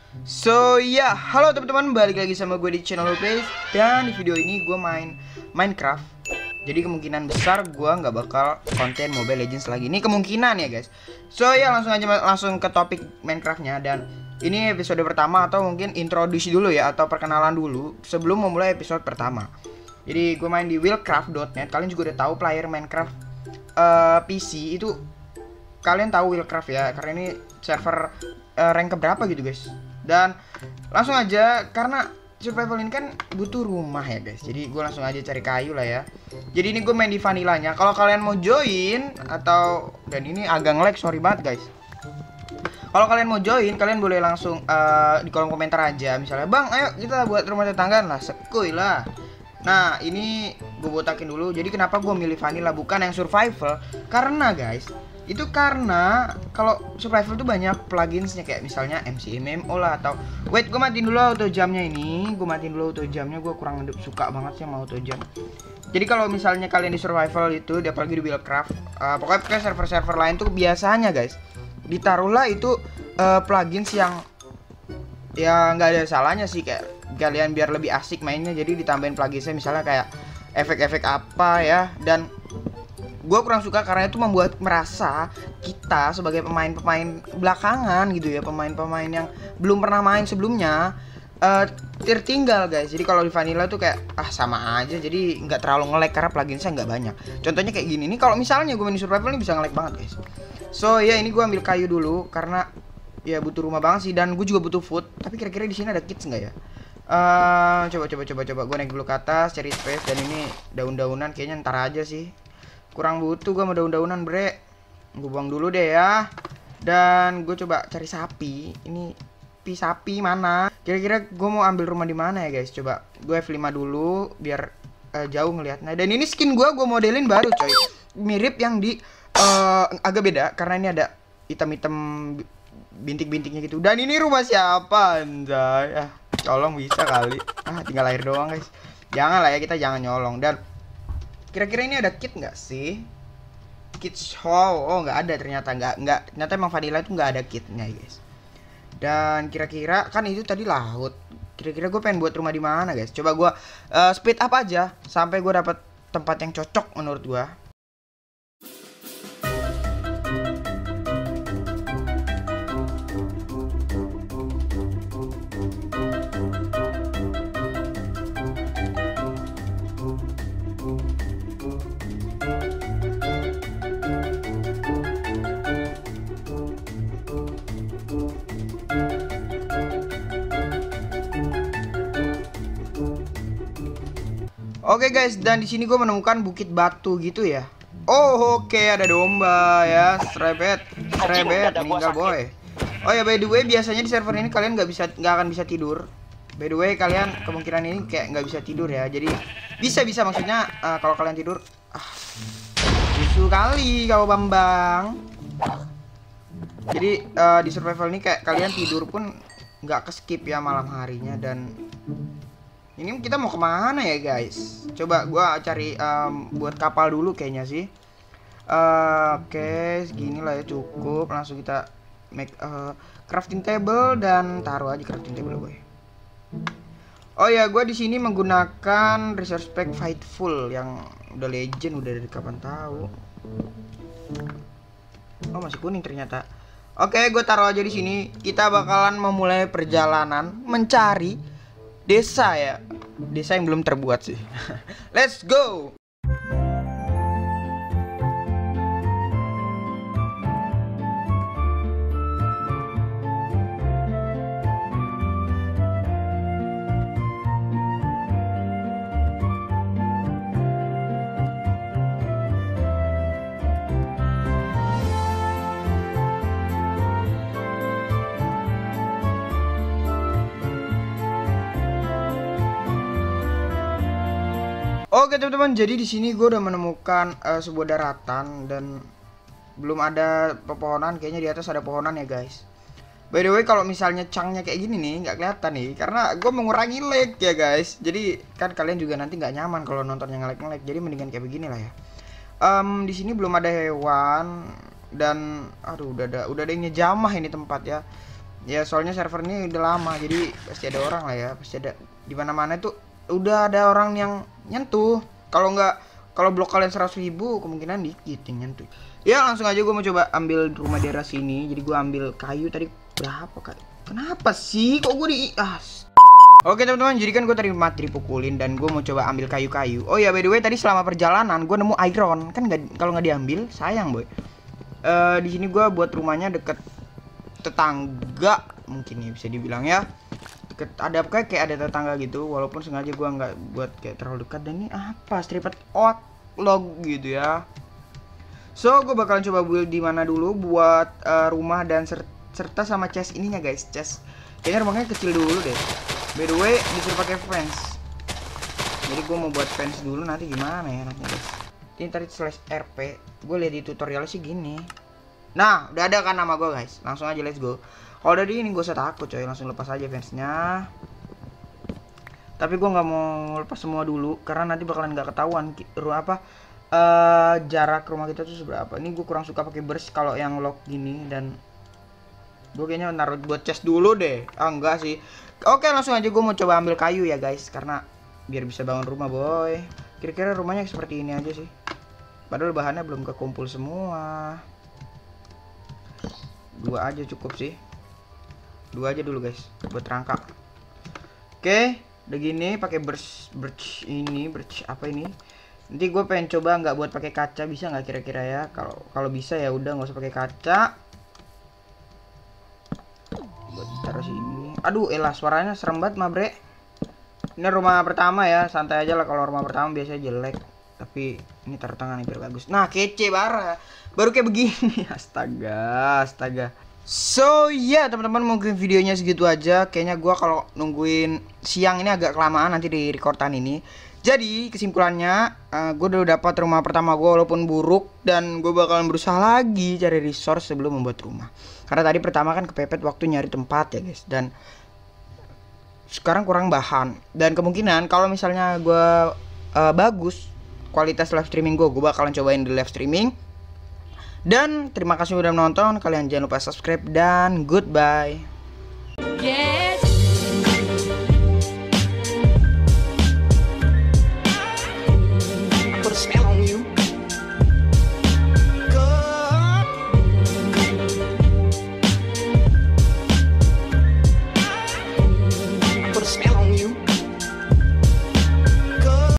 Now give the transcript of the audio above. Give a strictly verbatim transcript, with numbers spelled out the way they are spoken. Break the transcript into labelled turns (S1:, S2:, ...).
S1: So ya, yeah. Halo teman-teman, balik lagi sama gue di channel Plays. Dan di video ini gue main Minecraft. Jadi kemungkinan besar gue nggak bakal konten Mobile Legends lagi. Ini kemungkinan ya guys. So ya, langsung aja langsung ke topik Minecraftnya. Dan ini episode pertama atau mungkin introduksi dulu ya, atau perkenalan dulu sebelum memulai episode pertama. Jadi gue main di willcraft dot net. Kalian juga udah tahu player Minecraft uh, P C itu. Kalian tahu willcraft ya, karena ini server uh, rank keberapa gitu guys. Dan langsung aja, karena survival ini kan butuh rumah ya guys. Jadi gue langsung aja cari kayu lah ya. Jadi ini gue main di vanillanya. Kalau kalian mau join atau, dan ini agak nge-lag, sorry banget guys. Kalau kalian mau join, kalian boleh langsung uh, di kolom komentar aja. Misalnya, bang ayo kita buat rumah tetanggaan lah, sekuy lah. Nah ini gue botakin dulu. Jadi kenapa gue milih vanilla bukan yang survival? Karena guys, itu karena kalau survival tuh banyak pluginsnya, kayak misalnya M C M M O lah, atau wait gue matiin dulu auto jamnya ini. Gue matiin dulu auto jamnya, gue kurang suka banget sih sama auto jam. Jadi kalau misalnya kalian di survival itu, apalagi di willcraft, uh, pokoknya kayak server-server lain tuh biasanya guys, ditaruhlah itu uh, plugins yang ya nggak ada salahnya sih, kayak kalian biar lebih asik mainnya. Jadi ditambahin pluginsnya, misalnya kayak efek-efek apa ya. Dan gue kurang suka karena itu membuat merasa kita sebagai pemain-pemain belakangan gitu ya, pemain-pemain yang belum pernah main sebelumnya, uh, tertinggal guys. Jadi kalau di vanilla tuh kayak ah sama aja, jadi nggak terlalu nge-lag karena pluginsnya nggak banyak. Contohnya kayak gini, ini kalau misalnya gue main di survival ini bisa nge-lag banget guys. So ya, ini gue ambil kayu dulu karena ya butuh rumah banget sih, dan gue juga butuh food. Tapi kira-kira di sini ada kids nggak ya? Uh, coba coba coba coba gue naik dulu ke atas cari space. Dan ini daun-daunan kayaknya ntar aja sih, kurang butuh gue sama daun-daunan bre. Gue buang dulu deh ya. Dan gue coba cari sapi. Ini pi sapi mana? Kira-kira gue mau ambil rumah di mana ya guys? Coba gue F lima dulu biar uh, jauh ngelihatnya. Dan ini skin gue gue modelin baru coy. Mirip yang di uh, agak beda karena ini ada hitam-hitam bintik-bintiknya gitu. Dan ini rumah siapa anjay? Ah, colong bisa kali. Ah, tinggal air doang guys. Jangan lah ya, kita jangan nyolong. Dan kira-kira ini ada kit nggak sih? Kit show? Oh nggak ada ternyata, nggak nggak ternyata emang vanilla itu nggak ada kitnya guys. Dan kira-kira kan itu tadi laut. Kira-kira gue pengen buat rumah di mana guys? Coba gue uh, speed up aja sampai gue dapet tempat yang cocok menurut gue. Oke okay guys, dan di sini gue menemukan bukit batu gitu ya. Oh oke, okay, ada domba ya, strebet, strebet, meninggal boy. Oh ya by the way, biasanya di server ini kalian nggak bisa, nggak akan bisa tidur. By the way, kalian kemungkinan ini kayak nggak bisa tidur ya. Jadi bisa bisa maksudnya uh, kalau kalian tidur, ah, susu kali kau bambang. Jadi uh, di survival ini kayak kalian tidur pun nggak ke skip ya malam harinya. Dan ini kita mau kemana ya guys? Coba gua cari um, buat kapal dulu kayaknya sih. uh, Oke, okay, segini lah ya cukup. Langsung kita make uh, crafting table dan taruh aja crafting table gue. Oh ya, gua di sini menggunakan resource pack Fightful yang udah legend, udah dari kapan tahu. Oh masih kuning ternyata. Oke, okay, gue taruh aja di sini. Kita bakalan memulai perjalanan mencari desa ya, desa yang belum terbuat sih. Let's go. Oke teman-teman, jadi di sini gue udah menemukan uh, sebuah daratan dan belum ada pepohonan. Kayaknya di atas ada pohonan ya guys. By the way, kalau misalnya chungnya kayak gini nih nggak kelihatan nih karena gue mengurangi lag ya guys. Jadi kan kalian juga nanti nggak nyaman kalau nontonnya nge-lag-nge-lag. Jadi mendingan kayak begini lah ya. Um, di sini belum ada hewan dan aduh udah ada udah ada yang nyejamah ini tempat ya. Ya soalnya server ini udah lama, jadi pasti ada orang lah ya, pasti ada di mana-mana itu udah ada orang yang nyentuh. Kalau nggak, kalau blok kalian seratus ribu kemungkinan dikit yang nyentuh. Ya langsung aja gue mau coba ambil rumah daerah sini. Jadi gue ambil kayu tadi berapa kayu? Kenapa sih? Kok gue di ah. Oke teman-teman, jadi kan gue tadi mati dipukulin dan gue mau coba ambil kayu-kayu. Oh ya by the way, tadi selama perjalanan gue nemu iron. Kan nggak, kalau nggak diambil sayang boy. Uh, di sini gue buat rumahnya deket tetangga mungkin ya bisa dibilang ya. Deket, ada kayak kayak ada tetangga gitu. Walaupun sengaja gue nggak buat kayak terlalu dekat. Dan ini apa? Striped oak log gitu ya. So gue bakalan coba build di mana dulu buat uh, rumah dan ser serta sama chest ininya guys. Chest kayaknya rumahnya kecil dulu deh. By the way, disuruh pakai fence. Jadi gue mau buat fence dulu, nanti gimana ya nanti guys. Ini tadi slash rp. Gue lihat di tutorial sih gini. Nah, udah ada kan nama gue guys. Langsung aja let's go. Kalau dari ini gue usah takut coy, langsung lepas aja fence-nya. Tapi gue nggak mau lepas semua dulu karena nanti bakalan nggak ketahuan apa uh, jarak rumah kita tuh seberapa. Ini gue kurang suka pakai burst kalau yang lock gini, dan gue kayaknya naruh buat chest dulu deh. Ah enggak sih. Oke langsung aja gue mau coba ambil kayu ya guys, karena biar bisa bangun rumah boy. Kira-kira rumahnya seperti ini aja sih. Padahal bahannya belum kekumpul semua. Dua aja cukup sih. Dua aja dulu guys buat rangka. Oke, udah gini pakai birch, birch ini, birch apa ini? Nanti gue pengen coba nggak buat pakai kaca, bisa nggak kira-kira ya? Kalau kalau bisa ya udah nggak usah pakai kaca. Buat taruh sini. Aduh, elah suaranya serem banget mah bre. Ini rumah pertama ya, santai aja lah. Kalau rumah pertama biasanya jelek, tapi ini taruh tangan biar bagus. Nah kece bara, baru kayak begini. Astaga, astaga. So ya yeah, teman-teman, mungkin videonya segitu aja. Kayaknya gua kalau nungguin siang ini agak kelamaan nanti di rekordan ini. Jadi kesimpulannya, uh, gue udah dapat rumah pertama gue walaupun buruk, dan gue bakalan berusaha lagi cari resource sebelum membuat rumah. Karena tadi pertama kan kepepet waktu nyari tempat ya guys, dan sekarang kurang bahan. Dan kemungkinan kalau misalnya gue uh, bagus kualitas live streaming gue, gue bakalan cobain di live streaming. Dan terima kasih udah menonton. Kalian jangan lupa subscribe dan goodbye.